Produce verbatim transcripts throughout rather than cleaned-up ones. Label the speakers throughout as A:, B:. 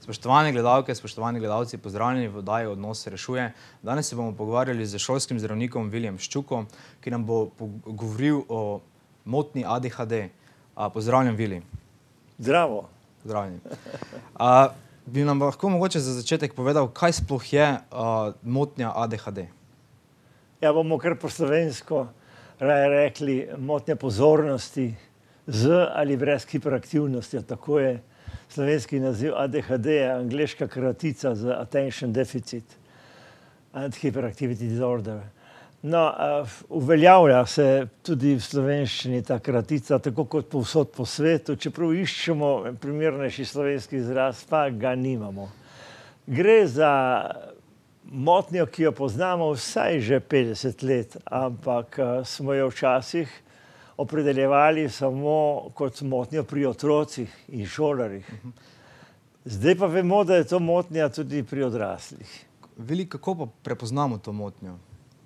A: Spoštovane gledalke, spoštovani gledalci, pozdravljeni v oddaji Odnos se rešuje. Danes se bomo pogovarjali z šolskim zdravnikom Viljem Ščuko, ki nam bo govoril o motnji A D H D. Pozdravljen, Vili.
B: Zdravo.
A: Pozdravljeni. Bi nam lahko mogoče za začetek povedal, kaj sploh je motnja A D H D?
B: Ja, bomo kar po slovensko raje rekli motnja pozornosti z ali brez hiperaktivnosti. Tako je slovenski naziv A D H D, je angleška kratica za Attention Deficit and Hyperactivity Disorder. No, uveljavlja se tudi v slovenščini ta kratica, tako kot povsod po svetu, čeprav iščemo primernejši slovenski izraz, pa ga nimamo. Gre za motnjo, ki jo poznamo vsaj že petdeset let, ampak smo jo včasih opredeljevali samo kot motnjo pri otrocih in šolarjih. Zdaj pa vemo, da je to motnja tudi pri odraslih.
A: Vili, kako pa prepoznamo to motnjo?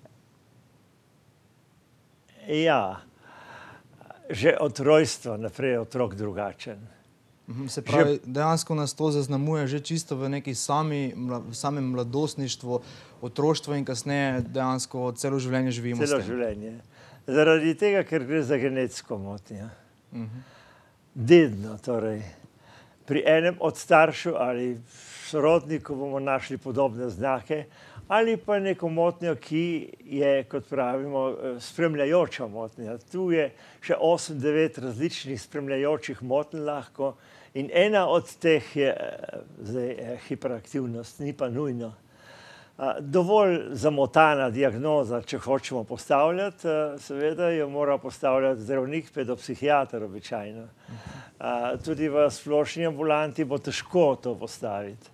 B: Ja, že od rojstva naprej je otrok drugačen.
A: Se pravi, dejansko nas to zaznamuje že čisto v neki samem mladostništvu, otroštvu in kasneje dejansko celo življenje živimo s tem.
B: Celo življenje. Zaradi tega, ker gre za genetsko motnjo. Dedno, torej. Pri enem od staršev ali sorodnikov bomo našli podobne znake, ali pa neko motnjo, ki je, kot pravimo, spremljajoča motnja. Tu je še osem, devet različnih spremljajočih motenj lahko in ena od teh je zdaj hiperaktivnost, ni pa nujno. Dovolj zamotana diagnoza, če hočemo postavljati, seveda jo mora postavljati zdravnik, pedopsihiater običajno. Tudi v splošni ambulanti bo težko to postaviti.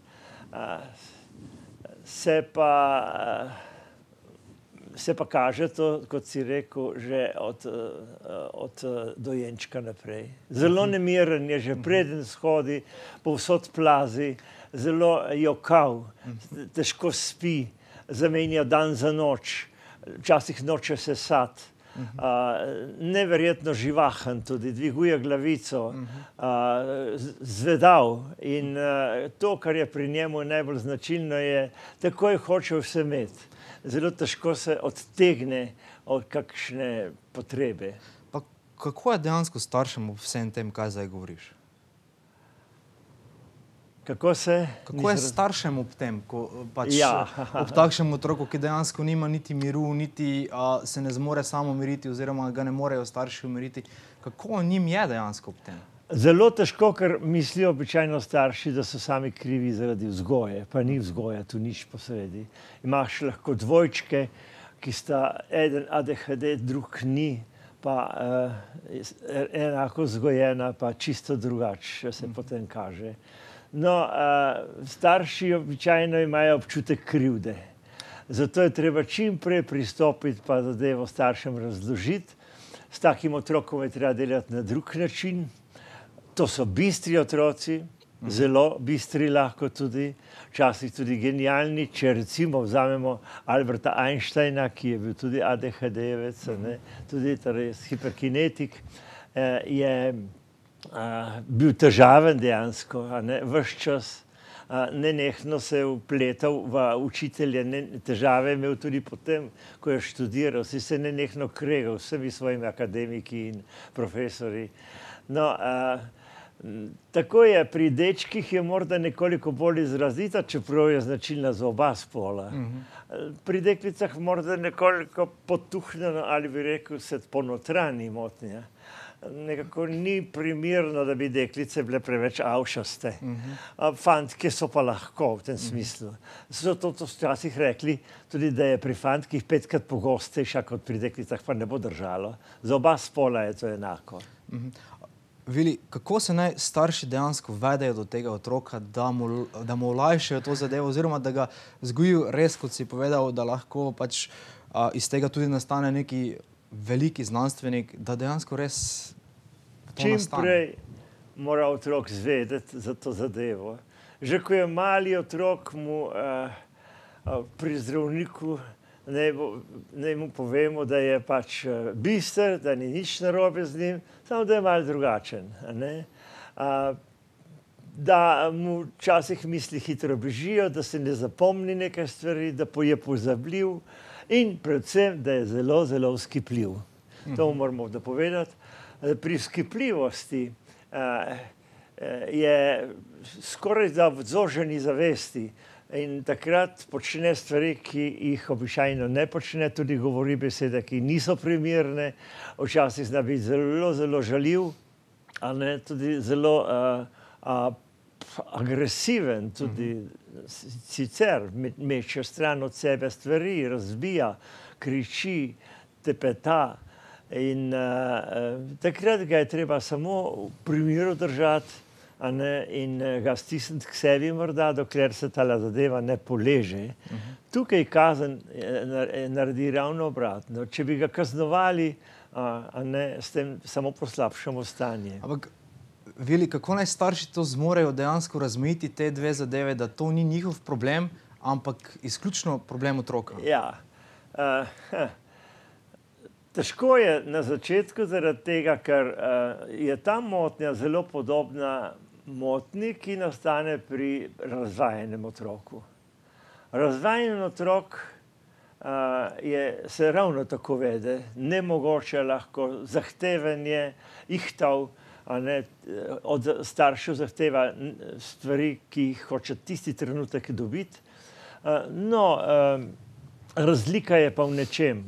B: Se pa, se pa kaže to, kot si rekel, že od, od dojenčka naprej. Zelo nemiren je, že preden shodi, povsod plazi, zelo jokav, težko spi, zamenja dan za noč, včasih noče sesati. Neverjetno živahen tudi, dviguje glavico, zvedav. In to, kar je pri njemu najbolj značilno, je, takoj hoče vse imeti. Zelo težko se odtegne od kakšne potrebe.
A: Pa kako je dejansko staršem ob vsem tem, kaj zdaj govoriš?
B: Kako se?
A: Kako je staršem ob tem, ko pač ob takšnem otroku, ki dejansko nima niti miru, niti se ne zmore samo umiriti oziroma ga ne morejo starši umiriti. Kako njim je dejansko ob tem?
B: Zelo težko, ker mislijo običajno starši, da so sami krivi zaradi vzgoje, pa ni vzgoja, tu nič posredi. Imaš lahko dvojčke, ki sta eden A D H D, drug ni, pa enako vzgojena, pa čisto drugače se potem kaže. No, starši običajno imajo občutek krivde. Zato je treba čim prej pristopiti pa zadevo staršem razložiti. S takim otrokom je treba delati na drug način. To so bistri otroci, zelo bistri lahko tudi, včasih tudi genialni. Če recimo vzamemo Alberta Einsteina, ki je bil tudi A D H D-jevec, tudi torej hiperkinetik, je bil težaven dejansko, ves čas, nenehno se je vpletal v učitelje, težave je imel tudi potem, ko je študiral, si se nenehno kregal s vsemi svojimi akademiki in profesori. No, tako je, pri dečkih je morda nekoliko bolj izrazita, čeprav je značilna za oba spola. Pri deklicah morda nekoliko potuhnjeno, ali bi rekel, se ponotranji motnja. Nekako ni primerno, da bi deklice bile preveč avšaste. Fantke so pa lahko v tem smislu. Zato so včasih rekli tudi, da je pri fantkih petkrat pogostejša kot pri deklicah, pa ne bo držalo. Za oba spola je to enako.
A: Vili, kako se naj starši dejansko vedejo do tega otroka, da mu, da mu olajšajo to zadevo oziroma da ga vzgojijo res, kot si povedal, da lahko pač iz tega tudi nastane neki veliki znanstvenik, da dejansko res to nastane?
B: Čim prej mora otrok zvedeti za to zadevo. Že ko je mali otrok, mu pri zdravniku naj mu povemo, da je pač bister, da ni nič narobe z njim, samo da je malo drugačen. da mu včasih misli hitro bežijo, da se ne zapomni nekaj stvari, da je pozabljiv in predvsem, da je zelo, zelo vzkipljiv. To moramo dopovedati. Pri vzkipljivosti je skoraj da v zoženi zavesti in takrat počne stvari, ki jih običajno ne počne, tudi govori besede, ki niso primerne, včasih zna biti zelo, zelo žaljiv, a ne, tudi zelo agresiven, tudi sicer meče stran od sebe stvari, razbija, kriči, tepeta in takrat ga je treba samo v primeru držati, a ne, in ga stisniti k sebi morda, dokler se ta zadeva ne poleže. Tukaj kazen naredi ravno obratno. Če bi ga kaznovali, a ne, s tem samo poslabšamo stanje.
A: Ampak, Vili, kako naj starši to zmorejo dejansko razmejiti te dve zadeve, da to ni njihov problem, ampak izključno problem otroka?
B: Ja. Težko je na začetku zaradi tega, ker je ta motnja zelo podobna motnji, ki nastane pri razvajenem otroku. Razvajen otrok se ravno tako vede, nemogoče lahko, zahteven je, ihtav, od staršev zahteva stvari, ki jih hoče tisti trenutek dobiti. No, razlika je pa v nečem.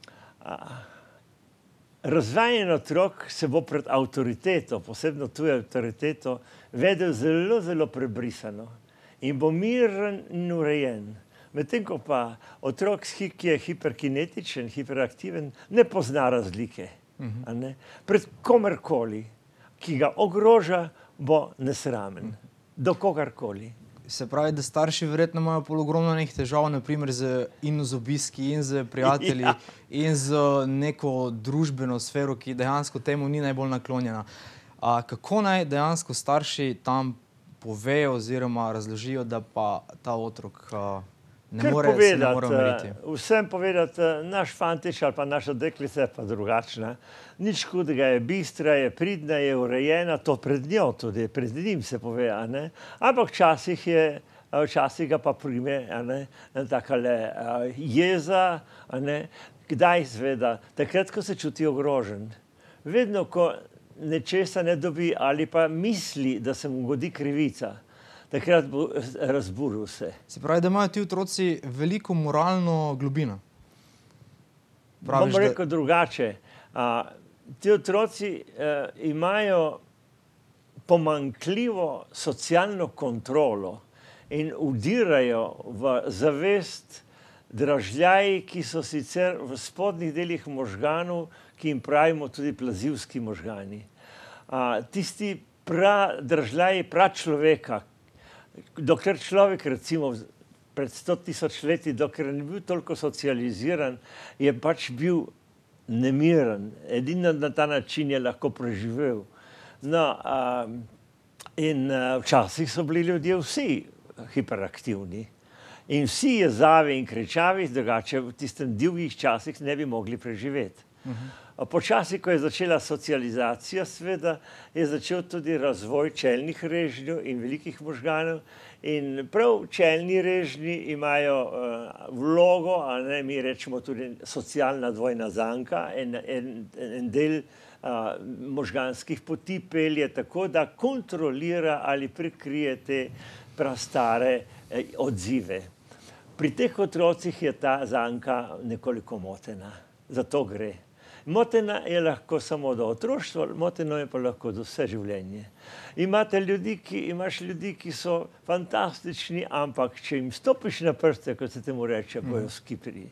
B: Razvajen otrok se bo pred avtoriteto, posebno tujo avtoriteto, vedel zelo, zelo prebrisano in bo miren in urejen. Medtem ko pa otrok, ki je hiperkinetičen, hiperaktiven, ne pozna razlike. Pred komerkoli, ki ga ogroža, bo nesramen. Do kogarkoli.
A: Se pravi, da starši verjetno imajo pol ogromno nekih težav, naprimer in z obiski, in z prijatelji, in z neko družbeno sfero, ki dejansko temu ni najbolj naklonjena. Kako naj dejansko starši tam povejo oziroma razložijo, da pa ta otrok ne more umiriti?
B: Vsem povedati, naš fantič ali pa naša deklica je pa drugačna. Nič hudega, je bistra, je pridna, je urejena, to pred njo tudi, pred njim se pove, a ne. Ampak včasih je, včasih ga pa prime, a ne, takale jeza, a ne. Kdaj seveda? Takrat, ko se čuti ogrožen. Vedno, ko nečesa ne dobi ali pa misli, da se mu godi krivica, takrat bo razburil se.
A: Se pravi, da imajo ti otroci veliko moralno globino?
B: Bom rekel drugače. Ti otroci imajo pomanjkljivo socialno kontrolo in vdirajo v zavest dražljaji, ki so sicer v spodnjih delih možganov, ki jim pravimo tudi plazivski možgani. Tisti dražljaji pračloveka, dokler človek, recimo pred sto tisoč leti, dokler ni bil toliko socializiran, je pač bil nemiren. Edino na ta način je lahko preživel. No, in včasih so bili ljudje vsi hiperaktivni. In vsi jezavi in kričavi, drugače v tistem divjih časih ne bi mogli preživeti. Počasi, ko je začela socializacija, seveda, je začel tudi razvoj čelnih režnjev in velikih možganov. In prav čelni režnji imajo vlogo, a ne, mi rečemo tudi socialna dvojna zanka, en del možganskih poti pelje tako, da kontrolira ali prikrije te prastare odzive. Pri teh otrocih je ta zanka nekoliko motena. Za to gre. Motena je lahko samo do otroštva, moteno je pa lahko do vse življenje. Imate ljudi, ki, imaš ljudi, ki so fantastični, ampak če jim stopiš na prste, kot se temu reče, bojo skipri.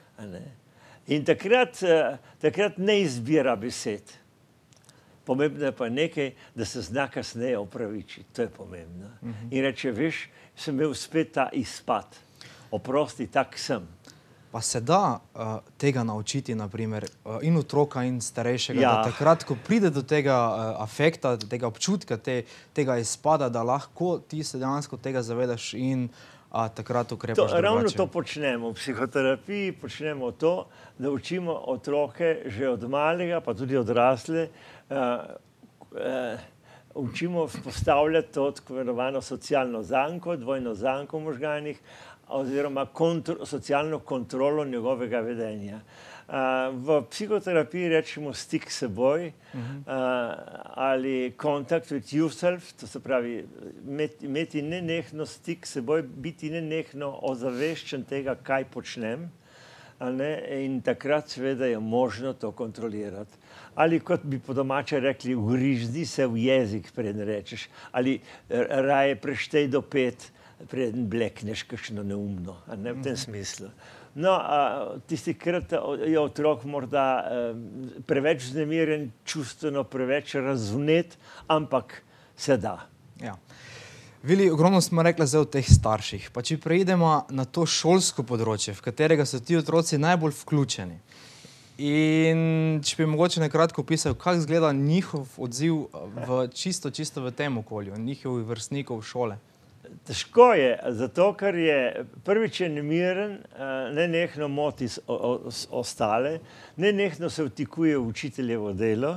B: In takrat, takrat ne izbira besed. Pomembno je pa nekaj, da se zna kasneje opravičiti. To je pomembno. In reče, veš, sem imel spet ta izpad. Oprosti, tak sem.
A: Pa se da tega naučiti, naprimer, in otroka, in starejšega, da takrat, ko pride do tega afekta, tega občutka, tega izpada, da lahko ti se dejansko tega zavedaš in takrat ukrepaš drugače.
B: Ravno to počnemo. V psihoterapiji počnemo to, da učimo otroke že od malega, pa tudi odrasle, učimo vzpostavljati to tako imenovano socialno zanko, dvojno zanko v možganih, oziroma kontro, socialno kontrolo njegovega vedenja. Uh, v psihoterapiji rečemo stik s seboj uh-huh. uh, ali contact with yourself, to se pravi imeti, imeti nenehno stik s seboj, biti nenehno ozaveščen tega, kaj počnem, a ne? In takrat seveda je možno to kontrolirati. Ali kot bi po domače rekli, ugrizdi se v jezik, preden rečeš, ali raje preštej do pet, preden blekneš kakšno neumno, a ne v tem smislu. No, a, tisti krat je otrok morda eh, preveč vznemirjen, čustveno preveč razvnet, ampak se da.
A: Ja. Vili, ogromno smo rekli zdaj o teh starših, pa če preidemo na to šolsko področje, v katerega so ti otroci najbolj vključeni. In če bi mogoče nekratko opisal, kako izgleda njihov odziv v čisto, čisto v tem okolju, njihovih vrstnikov šole.
B: Težko je, zato ker je prvič je nemiren, nenehno moti ostale, nenehno se vtikuje v učiteljevo delo.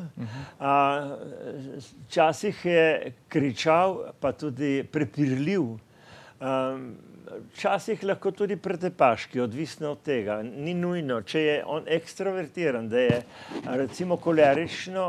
B: Včasih je kričal, pa tudi prepirljiv. Včasih lahko tudi pretepaški, odvisno od tega. Ni nujno, če je on ekstrovertiran, da je recimo kolerično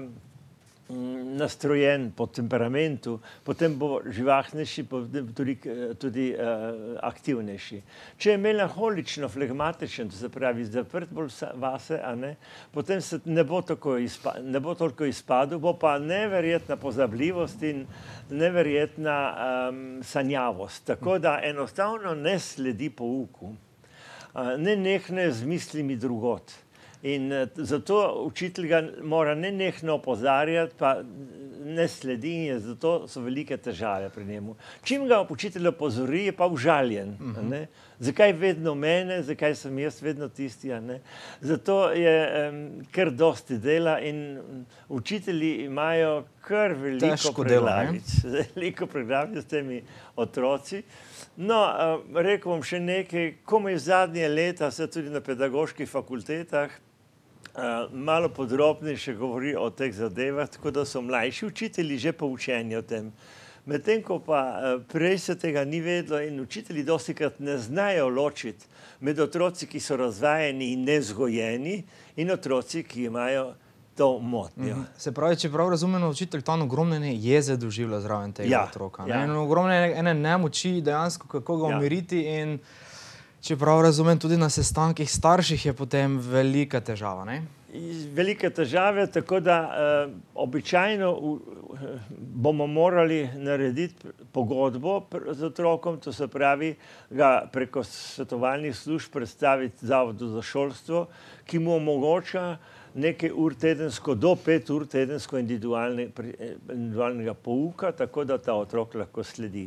B: nastrojen po temperamentu, potem bo živahnejši, potem tudi, tudi uh, aktivnejši. Če je melanholično flegmatičen, to se pravi zaprt bolj vase, a ne, potem se ne bo, tako izpa, ne bo toliko izpadel, bo pa neverjetna pozabljivost in neverjetna um, sanjavost. Tako da enostavno ne sledi pouku. Uh, nenehno je z mislimi drugot. In zato učitelj ga mora nenehno opozarjati, pa ne sledi in zato so velike težave pri njemu. Čim ga učitelj opozori, je pa užaljen. Uh-huh. Ne? Zakaj vedno mene, zakaj sem jaz vedno tisti? Ne? Zato je um, kar dosti dela in učitelji imajo kar veliko preglavic. Veliko preglavic s temi otroci. No, uh, rekel bom še nekaj, komaj zadnje leta se tudi na pedagoških fakultetah Uh, malo podrobnejše govori o teh zadevah, tako da so mlajši učitelji že poučeni o tem. Medtem ko pa uh, prej se tega ni vedlo in učitelji dostikrat ne znajo ločiti med otroci, ki so razvajeni in nevzgojeni, in otroci, ki imajo to motnjo.
A: Mm. Se pravi, če prav razumemo, učitelj tam ogromne jeze doživlja zraven tega
B: ja,
A: otroka.
B: Ja.
A: Ne? Ogromne ene nemoči dejansko, kako ga umiriti ja. In če prav razumem, tudi na sestankih starših je potem velika težava, ne?
B: Velike težave, tako da uh, običajno uh, bomo morali narediti pogodbo z otrokom, to se pravi, ga preko svetovalnih služb predstaviti Zavodu za šolstvo, ki mu omogoča nekaj ur tedensko, do pet ur tedensko individualne, individualnega pouka, tako da ta otrok lahko sledi.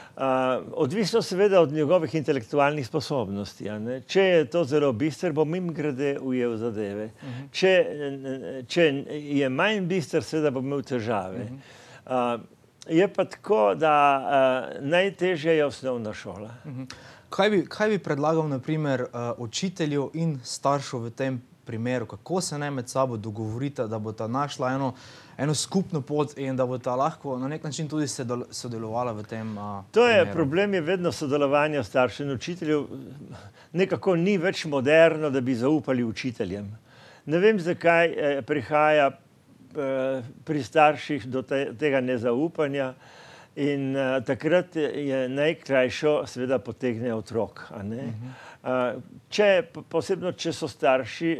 B: Uh, odvisno seveda od njegovih intelektualnih sposobnosti. A ne? Če je to zelo bister, bo mimogrede ujel zadeve. Uh-huh. če, če je manj bister, seveda bo imel težave. Uh-huh. uh, je pa tako, da uh, najtežje je osnovna šola.
A: Uh-huh. Kaj bi, kaj bi predlagal, na primer, uh, učitelju in staršu v tem primeru, kako se naj med sabo dogovorita, da bo ta našla eno, eno skupno pot in da bo ta lahko na nek način tudi sodelovala v tem uh,
B: To je
A: primeru.
B: problem, je vedno sodelovanje staršev in učiteljev. Nekako ni več moderno, da bi zaupali učiteljem. Ne vem, zakaj eh, prihaja eh, pri starših do te, tega nezaupanja in eh, takrat je najkrajšo seveda potegne otrok. A ne? Uh-huh. Če, posebno, če so starši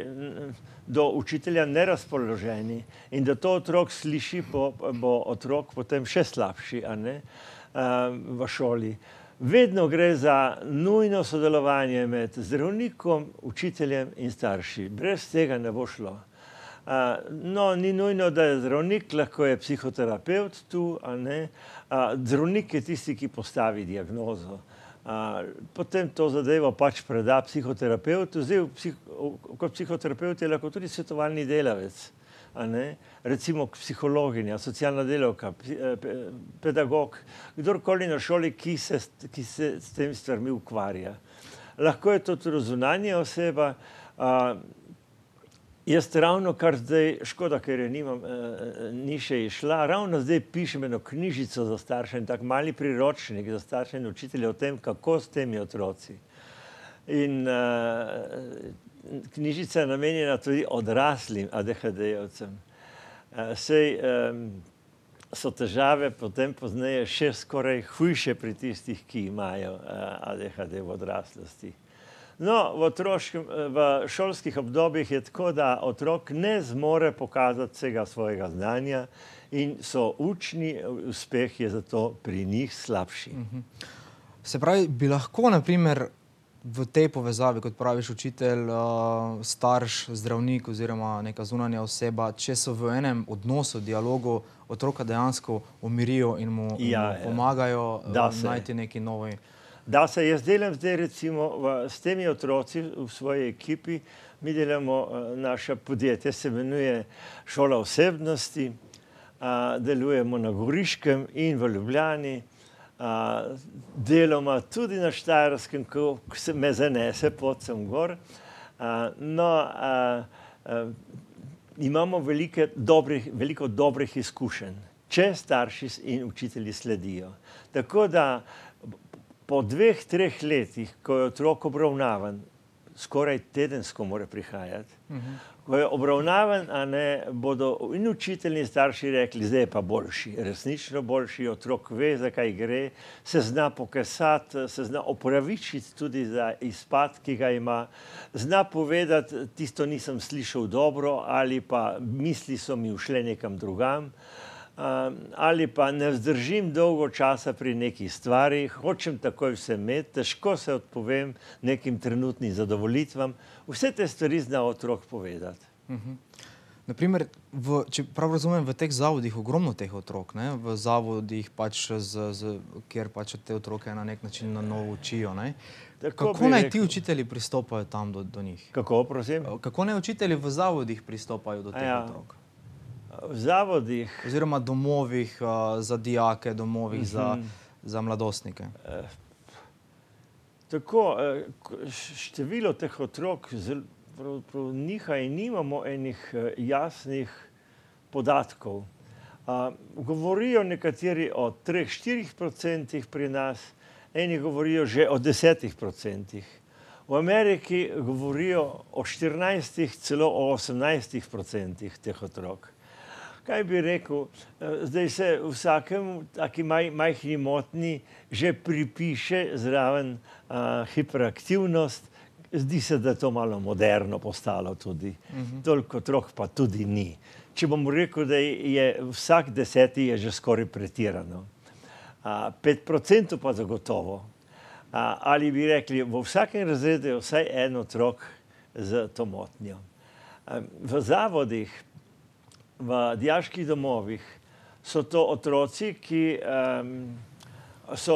B: do učitelja nerazpoloženi in da to otrok sliši, bo, bo otrok potem še slabši, a ne, v šoli. Vedno gre za nujno sodelovanje med zdravnikom, učiteljem in starši. Brez tega ne bo šlo. No, ni nujno, da je zdravnik, lahko je psihoterapevt tu, a ne. Zdravnik je tisti, ki postavi diagnozo. Uh, potem to zadevo pač preda psihoterapeutu. Zdaj, psih, kot psihoterapeut je lahko tudi svetovalni delavec, a ne? Recimo psihologinja, socialna delavka, pedagog, kdorkoli na šoli, ki se, ki se s tem stvarmi ukvarja. Lahko je to tudi zunanja oseba. Uh, Jaz ravno kar zdaj, škoda, ker je nimam, ni še išla, ravno zdaj pišem eno knjižico za starše, en tak mali priročnik za starše in učitelje o tem, kako s temi otroci. In uh, knjižica je namenjena tudi odraslim ADHD-jevcem. Uh, sej um, so težave potem pozneje še skoraj hujše pri tistih, ki imajo uh, ADHD v odraslosti. No, v, otroškem, v šolskih obdobjih je tako, da otrok ne zmore pokazati vsega svojega znanja in so učni uspeh je zato pri njih slabši.
A: Se pravi, bi lahko, na primer, v tej povezavi, kot praviš, učitelj, starš, zdravnik oziroma neka zunanja oseba, če so v enem odnosu, dialogu, otroka dejansko umirijo in mu,
B: Ja,
A: mu pomagajo
B: da se.
A: najti neki novi.
B: Da se jaz delam zdaj recimo v, s temi otroci v svoji ekipi, mi delamo, naše podjetje se imenuje Šola osebnosti, a, delujemo na Goriškem in v Ljubljani, a, deloma tudi na Štajerskem, ko se me zanese pot sem gor. A, no, a, a, imamo velike, dobrih, veliko dobrih izkušenj, če starši in učitelji sledijo. Tako da po dveh, treh letih, ko je otrok obravnavan, skoraj tedensko mora prihajati, uh-huh. ko je obravnavan, a ne, bodo in učitelji in starši rekli, zdaj je pa boljši, resnično boljši, otrok ve, za kaj gre, se zna pokasati, se zna opravičiti tudi za izpad, ki ga ima, zna povedati, tisto nisem slišal dobro, ali pa misli so mi ušle nekam drugam, Um, ali pa ne vzdržim dolgo časa pri nekih stvarih, hočem takoj vse imeti, težko se odpovem nekim trenutnim zadovolitvam. Vse te stvari zna otrok povedati.
A: Uh-huh. Naprimer, v, če prav razumem, v teh zavodih ogromno teh otrok, ne? V zavodih, pač z, z, kjer pač te otroke na nek način na novo učijo. Ne?
B: Tako
A: Kako naj
B: rekel,
A: ti učitelji pristopajo tam do, do njih?
B: Kako, prosim?
A: Kako naj učitelji v zavodih pristopajo do teh
B: ja.
A: otrok?
B: V zavodih,
A: oziroma domovih uh, za dijake, domovih uh-huh. za, za mladostnike.
B: Eh, tako, eh, število teh otrok pravzaprav niha in nimamo enih eh, jasnih podatkov. Uh, govorijo nekateri o treh, štirih procentih pri nas, eni govorijo že o desetih procentih. V Ameriki govorijo o štirinajstih, celo o osemnajstih procentih teh otrok. Kaj bi rekel, zdaj se vsakemu taki maj, majhni motnji že pripiše zraven a, hiperaktivnost, zdi se, da je to malo moderno postalo tudi. Uh-huh. Toliko otrok pa tudi ni. Če bom rekel, da je vsak deseti je že skoraj pretirano. A, pet procentov pa zagotovo. A, ali bi rekli, v vsakem razredu je vsaj en otrok z to motnjo. A, v zavodih, v dijaških domovih so to otroci, ki um, so,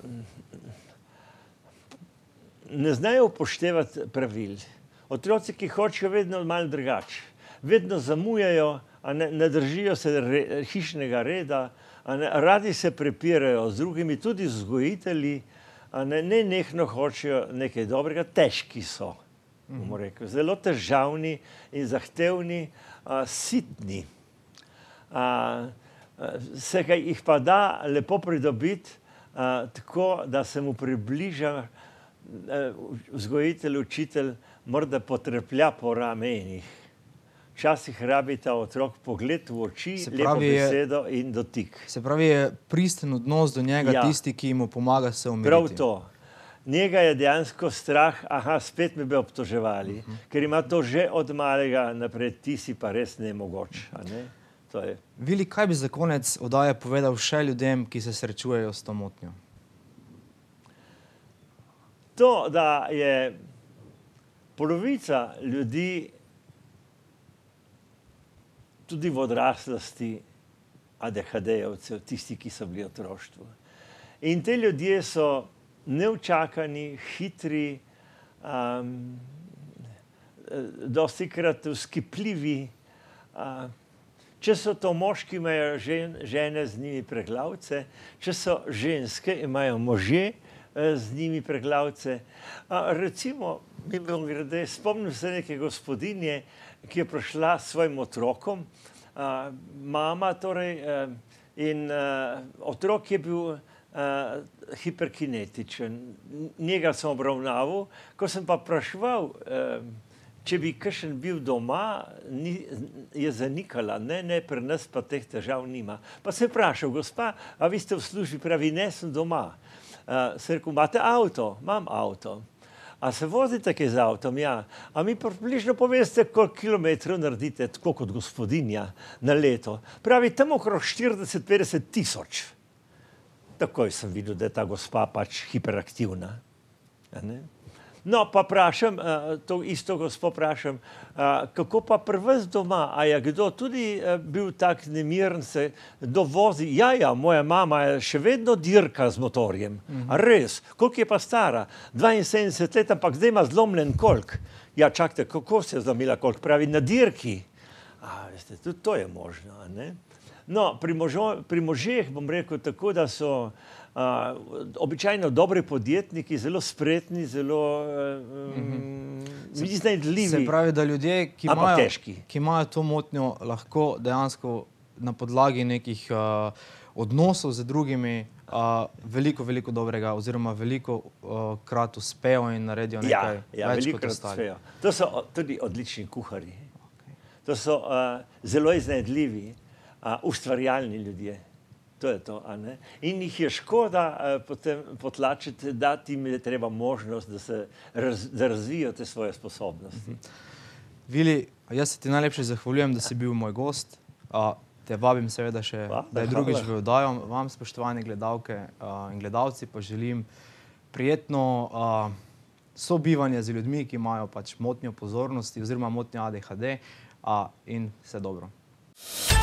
B: ne znajo upoštevati pravil. Otroci, ki hočejo vedno malo drugače, vedno zamujajo, a ne, ne držijo se re, hišnega reda, a ne, radi se prepirajo z drugimi, tudi z vzgojitelji, a ne, ne nehno hočejo nekaj dobrega, težki so, bomo rekel, zelo težavni in zahtevni, a, sitni. A, se ga jih pa da lepo pridobiti, a, tako, da se mu približa a, vzgojitelj, učitelj, morda potreplja po ramenih. Včasih rabi ta otrok pogled v oči, lepo besedo in dotik.
A: Se pravi, je pristen odnos do njega, ja. Tisti, ki mu pomaga se umiriti.
B: Prav to. Njega je dejansko strah, aha, spet me bi obtoževali, uh-huh. ker ima to že od malega naprej, ti si pa res nemogoč. A ne? To je.
A: Vili, kaj bi za konec oddaje povedal še ljudem, ki se srečujejo s to motnjo?
B: To, da je polovica ljudi tudi v odraslosti ADHD-jevcev, tisti, ki so bili v otroštvu. In te ljudje so neučakani, hitri, um, dostikrat vzkipljivi. Uh, če so to moški, imajo žen, žene z njimi preglavce, če so ženske, imajo možje z njimi preglavce. Recimo, mimogrede, spomnim se neke gospodinje, ki je prišla s svojim otrokom, mama torej, in otrok je bil hiperkinetičen. Njega sem obravnaval, ko sem pa vpraševal, če bi kakšen bil doma, je zanikala, ne, ne, pri nas pa teh težav nima. Pa sem vprašal, gospa, a vi ste v službi? Pravi, ne, sem doma. Sem rekel, imate avto? Imam avto. A se vozite kaj z avtom? Ja. A mi približno poveste, koliko kilometrov naredite, tako kot gospodinja, na leto? Pravi, tam okrog štirideset do petdeset tisoč. Takoj sem videl, da je ta gospa pač hiperaktivna. No, pa vprašam, to isto gospo vprašam, kako pa pri vas doma? A je kdo tudi bil tak nemiren, se dovozi? Ja, ja, moja mama je še vedno dirka z motorjem. A res? Koliko je pa stara? dvainsedemdeset let, ampak zdaj ima zlomljen kolk. Ja, čakajte, kako se je zlomila kolk? Pravi, na dirki. A, veste, tudi to je možno, a ne? No, pri možeh bom rekel tako, da so običajno dobri podjetniki, zelo spretni, zelo iznajdljivi.
A: Se pravi, da ljudje, ki imajo to motnjo, lahko dejansko na podlagi nekih odnosov z drugimi veliko, veliko dobrega oziroma veliko krat uspejo in naredijo nekaj več kot ostali.
B: To so tudi odlični kuharji. To so zelo iznajdljivi, ustvarjalni ljudje. To je to, a ne? In jih je škoda potem potlačiti, dati jim je treba možnost, da razvijajo te svoje sposobnosti.
A: Vili, jaz se ti najlepše zahvaljujem, da si bil moj gost. Te vabim seveda še, da je drugič v oddajo. Vam, spoštovane gledalke in gledalci, pa želim prijetno sobivanje z ljudmi, ki imajo pač motnjo pozornosti oziroma motnjo A D H D in vse dobro.